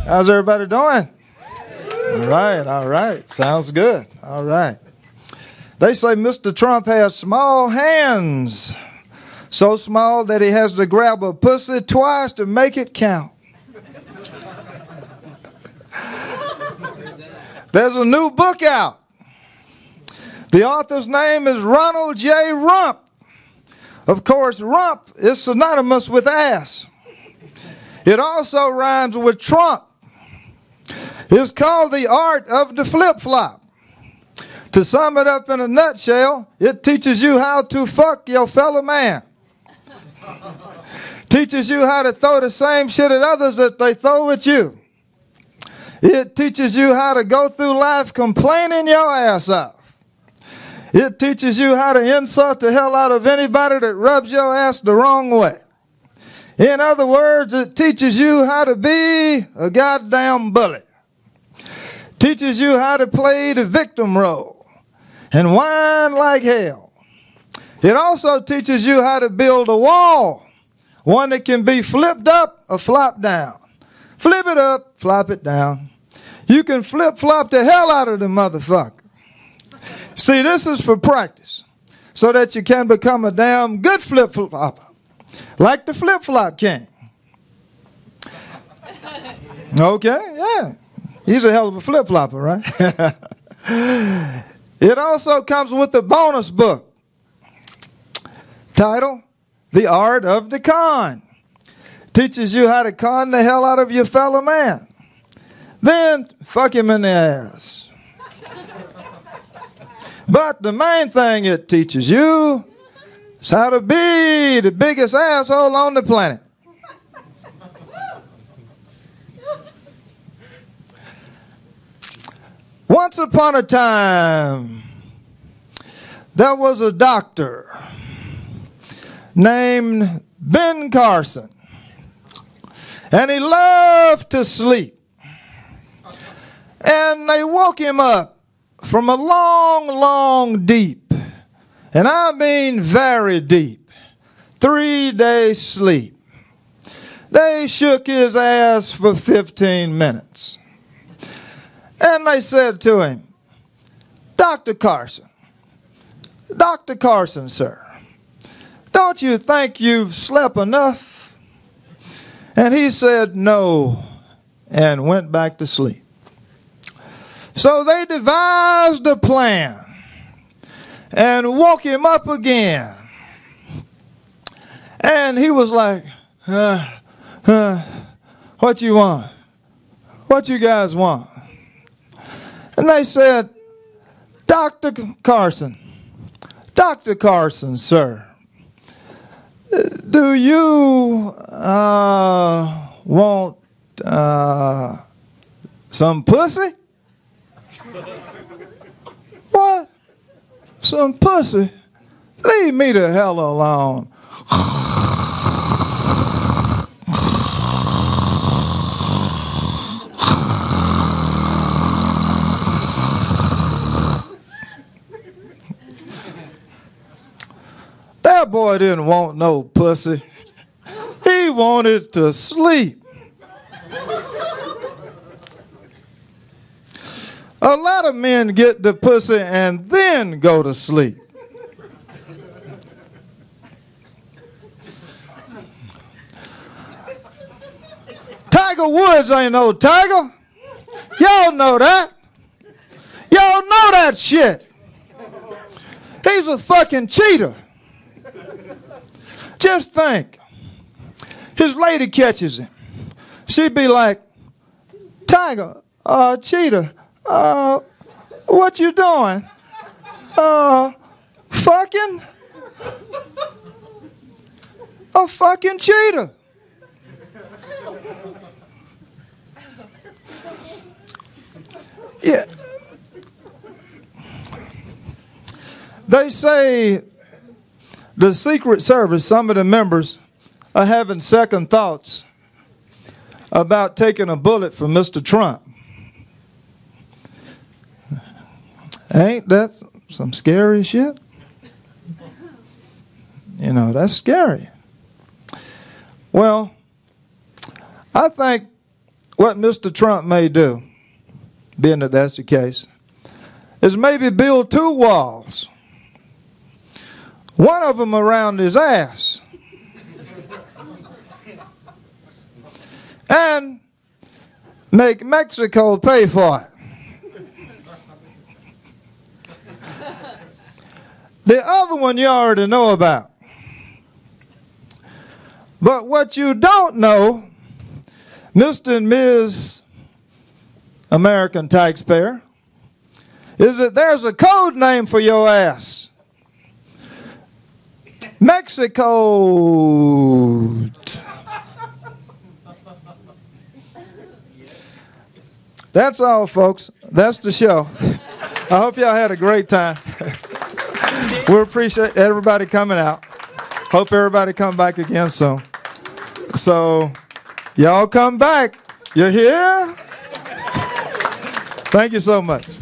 How's everybody doing? All right. Sounds good. All right. They say Mr. Trump has small hands. So small that he has to grab a pussy twice to make it count. There's a new book out. The author's name is Ronald J. Rump. Of course, rump is synonymous with ass. It also rhymes with Trump. It's called The Art of the Flip-Flop. To sum it up in a nutshell, it teaches you how to fuck your fellow man. Teaches you how to throw the same shit at others that they throw at you. It teaches you how to go through life complaining your ass off. It teaches you how to insult the hell out of anybody that rubs your ass the wrong way. In other words, it teaches you how to be a goddamn bully. Teaches you how to play the victim role and whine like hell. It also teaches you how to build a wall, one that can be flipped up or flopped down. Flip it up, flop it down. You can flip-flop the hell out of the motherfucker. See, this is for practice, so that you can become a damn good flip-flopper, like the flip-flop king. Okay, yeah. He's a hell of a flip-flopper, right? It also comes with a bonus book. Title, The Art of the Con. Teaches you how to con the hell out of your fellow man. Then fuck him in the ass. But the main thing it teaches you is how to be the biggest asshole on the planet. Once upon a time, there was a doctor named Ben Carson, and he loved to sleep. And they woke him up from a long, long deep, and I mean very deep, 3-day sleep. They shook his ass for 15 minutes. And they said to him, Dr. Carson, sir, don't you think you've slept enough? And he said no, and went back to sleep. So they devised a plan and woke him up again. And he was like, what you want? What you guys want? And they said, Dr. Carson, sir, do you want some pussy? What? Some pussy? Leave me the hell alone. That boy didn't want no pussy. He wanted to sleep. A lot of men get the pussy and then go to sleep. Tiger Woods ain't no tiger. Y'all know that. Y'all know that shit. He's a fucking cheater. Just think. His lady catches him. She'd be like, Tiger, cheater, what you doing? Fucking? A fucking cheater. Yeah. They say the Secret Service, some of the members, are having second thoughts about taking a bullet for Mr. Trump. Ain't that some scary shit? You know, that's scary. Well, I think what Mr. Trump may do, being that that's the case, is maybe build 2 walls. One of them around his ass. And make Mexico pay for it. The other one you already know about. But what you don't know, Mr. and Ms. American taxpayer, is that there's a code name for your ass. Mexico. That's all, folks. That's the show. I hope y'all had a great time. We appreciate everybody coming out. Hope everybody come back again soon. So, y'all come back. You hear? Thank you so much.